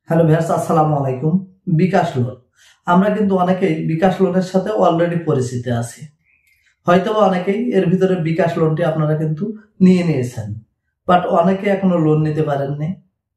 Hello viewers, আসসালামু আলাইকুম। বিকাশ loan, আমরা কিন্তু অনেকেই বিকাশ লোনের সাথে অলরেডি পরিচিত আছি। হয়তোবা অনেকেই এর ভিতরে বিকাশ লোনটি আপনারা কিন্তু নিয়ে নিয়েছেন, বাট অনেকে এখনো লোন নিতে পারেননি।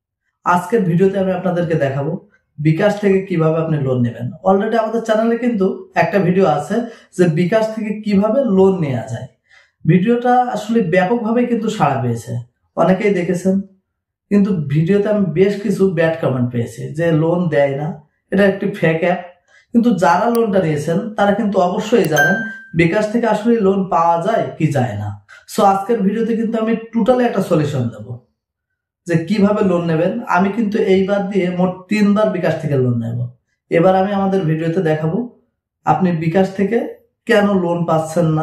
আজকের ভিডিওতে আমি আপনাদেরকে দেখাবো বিকাশ থেকে কিভাবে আপনি লোন নেবেন। অলরেডি আমাদের চ্যানেলে কিন্তু একটা ভিডিও আছে যে বিকাশ থেকে কিভাবে লোন নেওয়া যায়। ভিডিওটা আসলে ব্যাপকভাবে কিন্তু সাড়া পেয়েছে, অনেকেই দেখেছেন। কিন্তু ভিডিওতে আমি বেশ কিছু ব্যাড কমেন্ট পেয়েছি যে লোন দেয় না, এটা একটি ফেক অ্যাপ। কিন্তু যারা লোনটা নিয়েছেন তারা কিন্তু অবশ্যই জানেন বিকাশ থেকে আসলে লোন পাওয়া যায় কি যায় না। সো আজকের ভিডিওতে কিন্তু আমি টোটালি একটা সলিউশন দেব যে কিভাবে লোন নেবেন। আমি কিন্তু এইবার দিয়ে মোট 3বার বিকাশ থেকে লোন নেব। এবার আমি আমাদের ভিডিওতে দেখাবো আপনি বিকাশ থেকে কেন লোন পাচ্ছেন না,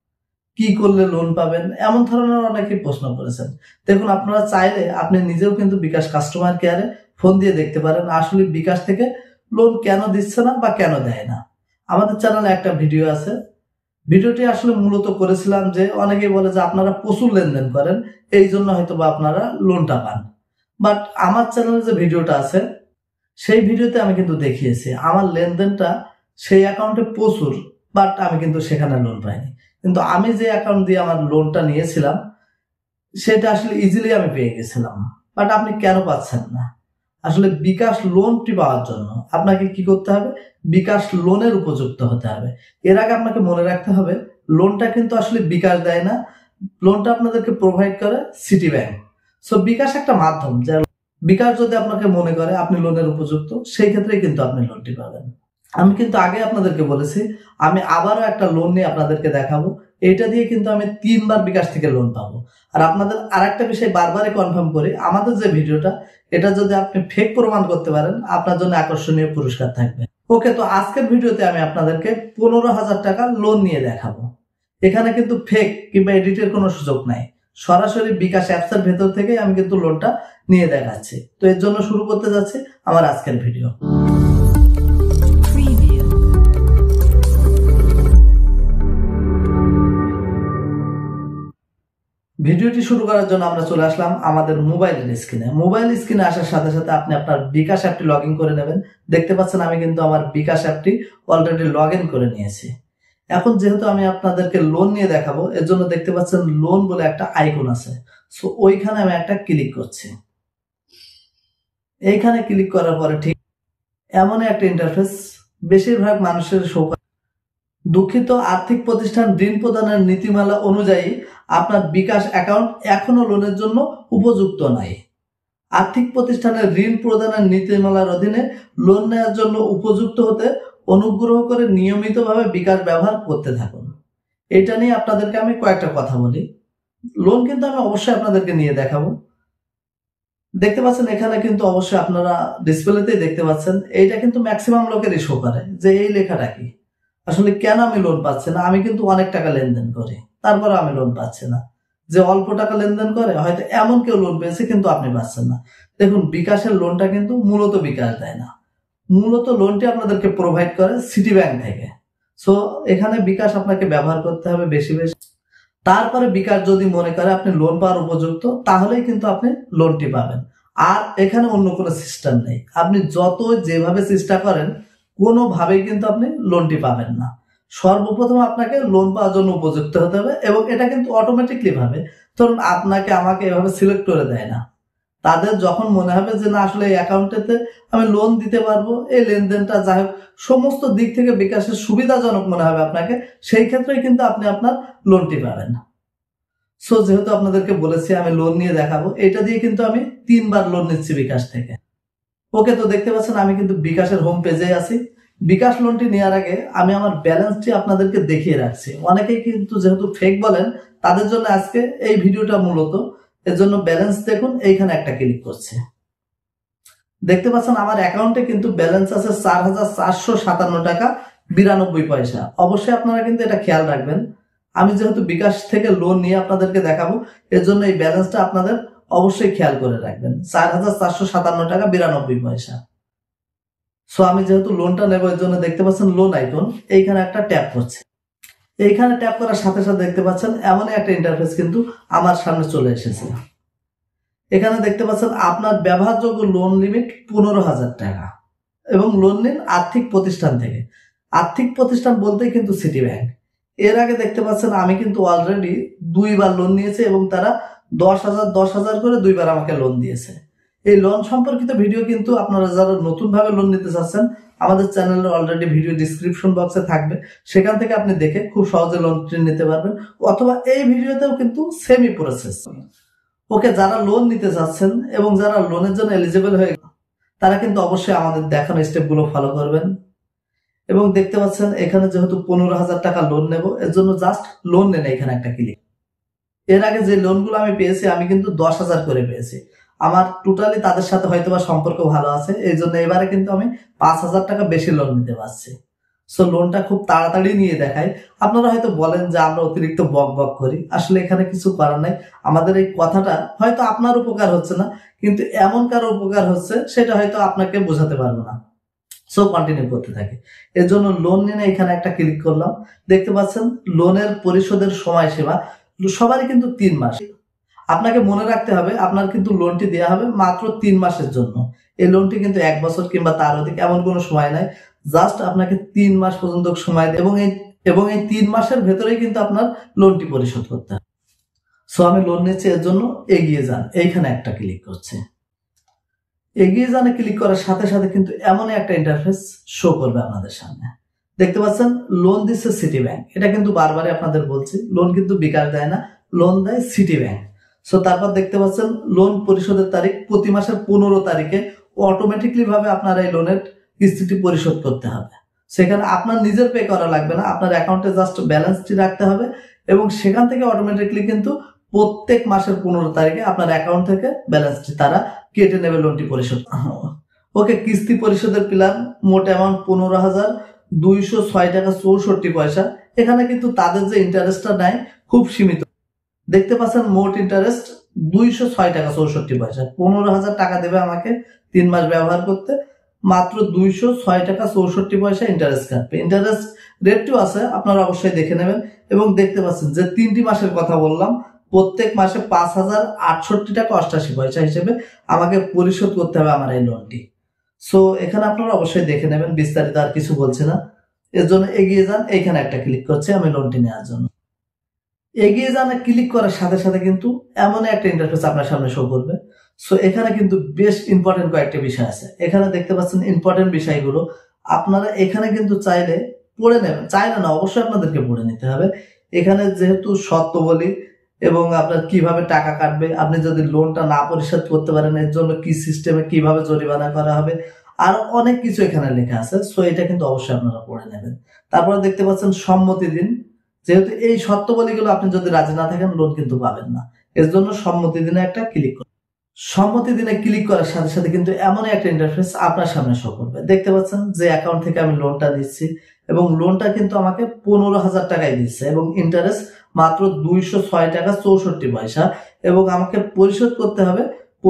কি করলে লোন পাবেন, এমন ধরনের অনেকেই প্রশ্ন করেছেন। দেখুন, আপনারা চাইলে আপনি নিজেও কিন্তু বিকাশ কাস্টমার কেয়ারে ফোন দিয়ে দেখতে পারেন আসলে বিকাশ থেকে লোন কেন দিচ্ছে না বা কেন দেয় না। আমাদের চ্যানেলে একটা ভিডিও আছে, ভিডিওটি আসলে মূলত করেছিলাম যে অনেকেই বলে যে আপনারা প্রচুর লেনদেন করেন, এই জন্য হয়তো বা আপনারা লোনটা পান। বাট আমার চ্যানেলে যে ভিডিওটা আছে সেই ভিডিওতে আমি কিন্তু দেখিয়েছি আমার লেনদেনটা সেই অ্যাকাউন্টে প্রচুর, বাট আমি কিন্তু সেখানে লোন পাইনি। কিন্তু আমি যে অ্যাকাউন্ট দিয়ে আমার লোনটা নিয়েছিলাম সেটা আসলে ইজিলি আমি পেয়ে গেছিলাম। বাট আপনি কেন পাচ্ছেন না? আসলে বিকাশ লোনটি পাওয়ার জন্য আপনাকে কি করতে হবে? বিকাশ লোনের উপযুক্ত হতে হবে। এর আগে আপনাকে মনে রাখতে হবে লোনটা কিন্তু আসলে বিকাশ দেয় না, লোনটা আপনাদেরকে প্রোভাইড করে সিটি ব্যাংক। সো বিকাশ একটা মাধ্যম, যে বিকাশ যদি আপনাকে মনে করে আপনি লোনের উপযুক্ত, সেই ক্ষেত্রে কিন্তু আপনি লোনটি পাবেন। আমি কিন্তু আগে আপনাদেরকে বলেছি আমি আবারও একটা লোন নিয়ে আপনাদেরকে দেখাবো। এইটা দিয়ে কিন্তু আমি 3বার বিকাশ থেকে লোন পাবো। আর আপনাদের আরেকটা বিষয় বারবারই কনফার্ম করি, আমাদের যে ভিডিওটা এটা যদি আপনি ফেক প্রমাণ করতে পারেন আপনার জন্য আকর্ষণীয় পুরস্কার থাকবে। ওকে, তো আজকের ভিডিওতে আমি আপনাদেরকে 15,000 টাকা লোন নিয়ে দেখাবো। এখানে কিন্তু ফেক কিংবা এডিটের কোনো সুযোগ নাই, সরাসরি বিকাশ অ্যাপসের ভেতর থেকে আমি কিন্তু লোনটা নিয়ে দেখাচ্ছি। তো এর জন্য শুরু করতে যাচ্ছি আমার আজকের ভিডিও। ভিডিওটি শুরু করার জন্য আমরা চলে আসলাম আমাদের মোবাইলের স্ক্রিনে। মোবাইল স্ক্রিনে আসার সাথে সাথে আপনি আপনার বিকাশ অ্যাপটি লগ ইন করে নেবেন। দেখতে পাচ্ছেন আমি কিন্তু আমার বিকাশ অ্যাপটি অলরেডি লগ ইন করে নিয়েছি। এখন যেহেতু আমি আপনাদেরকে লোন নিয়ে দেখাবো, এর জন্য দেখতে পাচ্ছেন লোন বলে একটা আইকন আছে। সো ওইখানে আমি একটা ক্লিক করছি। এইখানে ক্লিক করার পরে ঠিক এমন একটা ইন্টারফেস বেশিরভাগ মানুষের শো। দুঃখিত, আর্থিক প্রতিষ্ঠান ঋণ প্রদানের নীতিমালা অনুযায়ী আপনার বিকাশ অ্যাকাউন্ট এখনো লোনের জন্য উপযুক্ত নাই। আর্থিক প্রতিষ্ঠানের ঋণ প্রদানের নীতিমালার অধীনে লোন নেওয়ার জন্য উপযুক্ত হতে অনুগ্রহ করে নিয়মিতভাবে বিকাশ ব্যবহার করতে থাকুন। এটা নিয়ে আপনাদেরকে আমি কয়েকটা কথা বলি। লোন কিন্তু আমি অবশ্যই আপনাদেরকে নিয়ে দেখাবো। দেখতে পাচ্ছেন এখানে কিন্তু অবশ্যই আপনারা ডিসপ্লেতেই দেখতে পাচ্ছেন, এইটা কিন্তু ম্যাক্সিমাম লোকেরই শো করে যে এই লেখাটা কি। আসলে কেন আমি লোন পাচ্ছি না? আমি কিন্তু অনেক টাকা লেনদেন করি, তারপরে আমি লোন পাচ্ছি না। যে অল্প টাকা লেনদেন করে হয়তো এমন কেউ লোন পেয়েছে, কিন্তু আপনি পাচ্ছেন না। দেখুন, বিকাশের লোনটা কিন্তু মূলত বিকাশ দেয় না, মূলত লোনটি আপনাদেরকে প্রোভাইড করে সিটি ব্যাংক থেকে। সো এখানে বিকাশ আপনাকে ব্যবহার করতে হবে বেশি বেশি। তারপরে বিকাশ যদি মনে করে আপনি লোন পাওয়ার উপযুক্ত, তাহলেই কিন্তু আপনি লোনটি পাবেন। আর এখানে অন্য কোনো সিস্টেম নেই, আপনি যত যেভাবে চেষ্টা করেন কোনোভাবেই কিন্তু আপনি লোনটি পাবেন না। সর্বপ্রথম আপনাকে লোন পাওয়ার জন্য উপযুক্ত হতে হবে, এবং এটা কিন্তু অটোমেটিকলি ভাবে, ধরুন আপনাকে আমাকে এভাবে সিলেক্ট করে দেয় না। তাদের যখন মনে হবে যে না আসলে এই অ্যাকাউন্টেতে আমি লোন দিতে পারবো, এই লেনদেনটা যাই হোক সমস্ত দিক থেকে বিকাশের সুবিধাজনক মনে হবে আপনাকে, সেই ক্ষেত্রেই কিন্তু আপনি আপনার লোনটি পাবেন। সো যেহেতু আপনাদেরকে বলেছি আমি লোন নিয়ে দেখাবো, এটা দিয়ে কিন্তু আমি 3বার লোন নিচ্ছি বিকাশ থেকে। ওকে, তো দেখতে পাচ্ছেন আমি কিন্তু বিকাশের হোম পেজে আছি। বিকাশ লোনটি নেওয়ার আগে আমি আমার ব্যালেন্সটি আপনাদেরকে দেখিয়ে রাখছি। অনেকেই কিন্তু যেহেতু ফেক বলেন, তাদের জন্য আজকে এই ভিডিওটা মূলত। এর জন্য ব্যালেন্স দেখুন, এইখানে একটা ক্লিক করছে। দেখতে পাচ্ছেন আমার অ্যাকাউন্টে কিন্তু ব্যালেন্স আছে 4,457 টাকা 92 পয়সা। অবশ্যই আপনারা কিন্তু এটা খেয়াল রাখবেন। আমি যেহেতু বিকাশ থেকে লোন নিয়ে আপনাদেরকে দেখাবো, এর জন্য এই ব্যালেন্সটা আপনাদের অবশ্যই খেয়াল করে রাখবেন, 4,457 টাকা 92 পয়সা। সো আমি যেহেতু লোনটা নেবো, এর জন্য দেখতে পাচ্ছেন লোন আইকন, এইখানে একটা ট্যাপ করছে। এইখানে ট্যাপ করার সাথে সাথে দেখতে পাচ্ছেন এমনই একটা ইন্টারফেস কিন্তু আমার সামনে চলে এসেছে। এখানে দেখতে পাচ্ছেন আপনার ব্যবহারযোগ্য লোন লিমিট 15,000 টাকা এবং লোন নিন আর্থিক প্রতিষ্ঠান থেকে। আর্থিক প্রতিষ্ঠান বলতেই কিন্তু সিটি ব্যাংক। এর আগে দেখতে পাচ্ছেন আমি কিন্তু অলরেডি 2বার লোন নিয়েছি এবং তারা 10,000 করে 2বার আমাকে লোন দিয়েছে। এই লোন সম্পর্কিত ভিডিও কিন্তু আপনারা যারা নতুনভাবে লোন নিতে চাচ্ছেন আমাদের চ্যানেলে অলরেডি ভিডিও ডিসক্রিপশন বক্সে থাকবে, সেখান থেকে আপনি দেখে খুব সহজে লোন নিতে পারবেন, অথবা এই ভিডিওতেও কিন্তু সেমি প্রসেস। ওকে, যারা লোন নিতে চাচ্ছেন এবং যারা লোনের জন্য এলিজিবল হয়ে তারা কিন্তু অবশ্যই আমাদের দেখানো স্টেপগুলো ফলো করবেন। এবং দেখতে পাচ্ছেন এখানে যেহেতু 15,000 টাকা লোন নেব, এর জন্য জাস্ট লোন নেন এখানে একটা ক্লিক। এর আগে যে লোনগুলো আমি পেয়েছি আমি কিন্তু 10,000 করে পেয়েছি। আমার টোটালি তাদের সাথে হয়তোবা সম্পর্ক ভালো আছে, এই জন্য এবারে কিন্তু আমি 5,000 টাকা বেশি লোন নিতে পারছি। সো লোনটা খুব তাড়াতাড়ি নিয়ে দেখাই। আপনারা হয়তো বলেন যে আমরা অতিরিক্ত বক বক করি, আসলে এখানে কিছু করার নাই। আমাদের এই কথাটা হয়তো আপনার উপকার হচ্ছে না, কিন্তু এমন কারো উপকার হচ্ছে সেটা হয়তো আপনাকে বোঝাতে পারবো না। সো কন্টিনিউ করতে থাকি। এর জন্য লোন নিয়ে এখানে একটা ক্লিক করলাম। দেখতে পাচ্ছেন লোনের পরিশোধের সময়সীমা সবারই কিন্তু 3 মাস। আপনাকে মনে রাখতে হবে আপনার কিন্তু লোনটি দেওয়া হবে মাত্র 3 মাসের জন্য। এই লোনটি কিন্তু 1 বছর কিংবা তার অধিক এমন কোনো সময় নাই, জাস্ট আপনাকে 3 মাস পর্যন্ত সময় দেয় এবং এই 3 মাসের ভেতরেই কিন্তু আপনার লোনটি পরিশোধ করতে হবে। সো আমি লোন নিচ্ছি, এর জন্য এগিয়ে যান এইখানে একটা ক্লিক করছে। এগিয়ে যানে ক্লিক করার সাথে সাথে কিন্তু এমন একটা ইন্টারফেস শো করবে আপনাদের সামনে। দেখতে পাচ্ছেন লোন দিচ্ছে সিটি ব্যাংক। এটা কিন্তু বারবারই আপনাদের বলছি, লোন কিন্তু বিকাশ দেয় না, লোন দেয় সিটি ব্যাংক। সো তারপর দেখতে পাচ্ছেন লোন পরিশোধের তারিখ প্রতি মাসের 15 তারিখে অটোমেটিকলি ভাবে আপনার এই লোনের কিস্তিটি পরিশোধ করতে হবে। সেখানে আপনার নিজের পে করা লাগবে না, আপনার অ্যাকাউন্টে জাস্ট ব্যালেন্সটি রাখতে হবে এবং সেখান থেকে অটোমেটিকলি কিন্তু প্রত্যেক মাসের 15 তারিখে আপনার অ্যাকাউন্ট থেকে ব্যালেন্সটি তারা কেটে নেবে লোনটি পরিশোধ। ওকে, কিস্তি পরিশোধের প্ল্যান মোট অ্যামাউন্ট 15,206 টাকা 64 পয়সা। এখানে কিন্তু তাদের যে ইন্টারেস্টটা নেয় খুব সীমিত। দেখতে পাচ্ছেন মোট ইন্টারেস্ট 206 টাকা 64 পয়সা। 15,000 টাকা দেবে আমাকে 3 মাস ব্যবহার করতে, মাত্র 206 টাকা 64 পয়সা ইন্টারেস্ট কাটবে। ইন্টারেস্ট রেটটিও আছে, আপনারা অবশ্যই দেখে নেবেন। এবং দেখতে পাচ্ছেন যে 3টি মাসের কথা বললাম, প্রত্যেক মাসে 5,068 টাকা 88 পয়সা হিসেবে আমাকে পরিশোধ করতে হবে আমার এই লোনটি। সো এখানে আপনারা অবশ্যই দেখে নেবেন, বিস্তারিত আর কিছু বলছে না। এর জন্য এগিয়ে যান এইখানে একটা ক্লিক করছে আমি লোনটি নেওয়ার জন্য। এগিয়ে যানে ক্লিক করার সাথে সাথে কিন্তু এমন একটা ইন্টারফেস আপনার সামনে শো করবে। সো এখানে কিন্তু বেশ ইম্পর্টেন্ট কয়েকটা বিষয় আছে। এখানে দেখতে পাচ্ছেন ইম্পর্টেন্ট বিষয়গুলো আপনারা এখানে কিন্তু চাইলে পড়ে নেবেন, চাইলে না অবশ্যই আপনাদেরকে পড়ে নিতে হবে। এখানে যেহেতু শর্তাবলী এবং আপনার কিভাবে টাকা কাটবে, আপনি যদি লোনটা না পরিশোধ করতে পারেন এর জন্য কি সিস্টেমে কিভাবে জরিমানা করা হবে, আর অনেক কিছু এখানে লেখা আছে। সো এটা কিন্তু অবশ্যই আপনারা পড়ে নেবেন। তারপরে দেখতে পাচ্ছেন সম্মতি দিন। যেহেতু এই শর্তাবলীগুলো আপনি যদি রাজি না থাকেন লোন কিন্তু পাবেন না, এর জন্য সম্মতি দিনে একটা ক্লিক করুন। সম্মতি দিনে ক্লিক করার সাথে সাথে কিন্তু এমন একটা ইন্টারফেস আপনার সামনে শো করবে। দেখতে পাচ্ছেন যে অ্যাকাউন্ট থেকে আমি লোনটা নিচ্ছি এবং লোনটা কিন্তু আমাকে 15,000 টাকায় দিচ্ছে এবং ইন্টারেস্ট মাত্র 206 টাকা 64 পয়সা এবং আমাকে পরিশোধ করতে হবে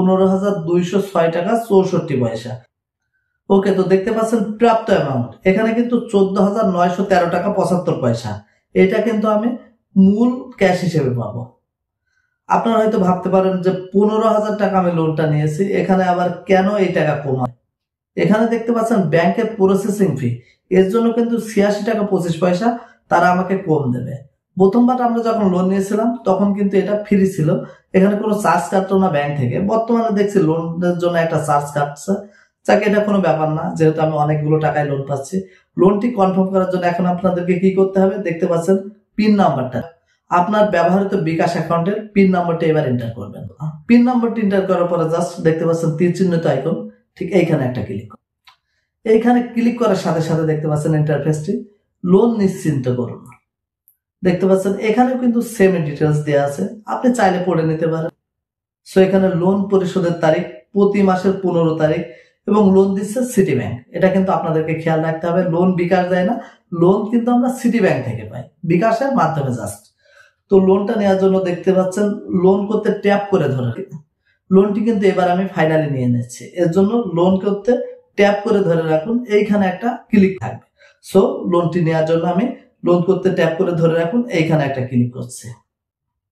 15,206 টাকা 64 পয়সা। ওকে, তো দেখতে পাচ্ছেন প্রাপ্ত অ্যামাউন্ট এখানে কিন্তু 14,913 টাকা 75 পয়সা। এটা কিন্তু আমি মূল ক্যাশ হিসেবে পাবো। আপনারা হয়তো ভাবতে পারেন যে 15,000 টাকা আমি লোনটা নিয়েছি, এখানে আবার কেন এই টাকা কমায়? এখানে দেখতে পাচ্ছেন ব্যাংকের প্রসেসিং ফি, এর জন্য কিন্তু 86 টাকা 25 পয়সা তারা আমাকে কম দেবে। প্রথমবার আমরা যখন লোন নিয়েছিলাম তখন কিন্তু এটা ফ্রি ছিল, এখানে কোনো চার্জ কাটতো না ব্যাংক থেকে। বর্তমানে দেখছি লোনের জন্য একটা চার্জ কাটছে, যাকে এটা কোনো ব্যাপার না, যেহেতু আমি অনেকগুলো টাকায় লোন পাচ্ছি। লোনটি কনফার্ম করার জন্য এখন আপনাদেরকে কি করতে হবে, দেখতে পাচ্ছেন পিন নাম্বারটা, আপনার ব্যবহৃত বিকাশ অ্যাকাউন্টের পিন নাম্বারটা এবার এন্টার করবেন। পিন নাম্বারটি এন্টার করার পরে জাস্ট দেখতে পাচ্ছেন তীর চিহ্নিত আইকন, ঠিক এইখানে একটা ক্লিক করুন। এইখানে ক্লিক করার সাথে সাথে দেখতে পাচ্ছেন ইন্টারফেসটি লোন নিশ্চিন্ত করুন। দেখতে পাচ্ছেন এখানেও কিন্তু সেম ডিটেলস দেওয়া আছে, আপনি চাইলে পড়ে নিতে পারেন। সো এখানে লোন পরিশোধের তারিখ প্রতি মাসের 15 তারিখ এবং লোন দিচ্ছে সিটি ব্যাংক। এটা কিন্তু আপনাদেরকে খেয়াল রাখতে হবে, লোন বিকাশ দেয় না, লোন কিন্তু আমরা সিটি ব্যাংক থেকে পাই বিকাশের মাধ্যমে জাস্ট। তো লোনটা নেওয়ার জন্য দেখতে পাচ্ছেন লোন করতে ট্যাপ করে ধরে, লোনটি কিন্তু এবার আমি ফাইনালি নিয়ে নিচ্ছি। এর জন্য লোন করতে ট্যাপ করে ধরে রাখুন, এইখানে একটা ক্লিক থাকবে। সো লোনটি নেওয়ার জন্য আমি লোন করতে ট্যাপ করে ধরে রাখুন, এইখানে একটা ক্লিক করছি।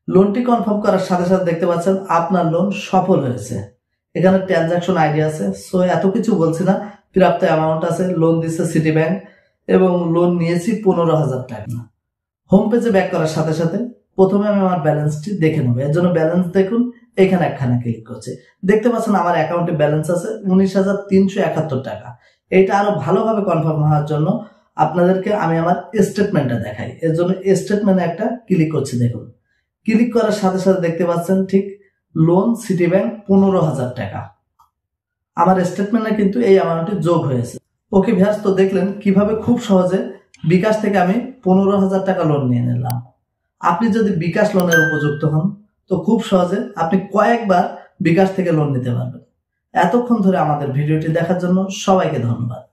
লোনটি কনফার্ম করার সাথে সাথে দেখতে পাচ্ছেন আপনার লোন সফল হয়েছে। এখানে ট্রানজাকশন আইডি আছে। সো এত কিছু বলছি না, প্রাপ্ত অ্যামাউন্ট আছে, লোন দিচ্ছে সিটি ব্যাংক এবং লোন নিয়েছি 15,000 টাকা। হোম পেজে ব্যাক করার সাথে সাথে প্রথমে আমি আমার ব্যালেন্সটি দেখে নেবো। এর জন্য ব্যালেন্স দেখুন, এখানে একখানে ক্লিক করছে। দেখতে পাচ্ছেন আমার অ্যাকাউন্টে ব্যালেন্স আছে 19,371 টাকা। এটা আরো ভালোভাবে কনফার্ম হওয়ার জন্য আপনাদেরকে আমি আমার স্টেটমেন্টটা দেখাই। এর জন্য স্টেটমেন্টে একটা ক্লিক করছি। দেখুন, ক্লিক করার সাথে সাথে দেখতে পাচ্ছেন ঠিক লোন সিটি ব্যাংক 15,000 টাকা। আমার স্টেটমেন্টে কিন্তু এই অ্যামাউন্টটি যোগ হয়েছে। ওকে ভিউয়ার্স, তো দেখলেন কিভাবে খুব সহজে বিকাশ থেকে আমি 15,000 টাকা লোন নিয়ে নিলাম। আপনি যদি বিকাশ লোনের উপযুক্ত হন তো খুব সহজে আপনি কয়েকবার বিকাশ থেকে লোন নিতে পারবেন। এতক্ষণ ধরে আমাদের ভিডিওটি দেখার জন্য সবাইকে ধন্যবাদ।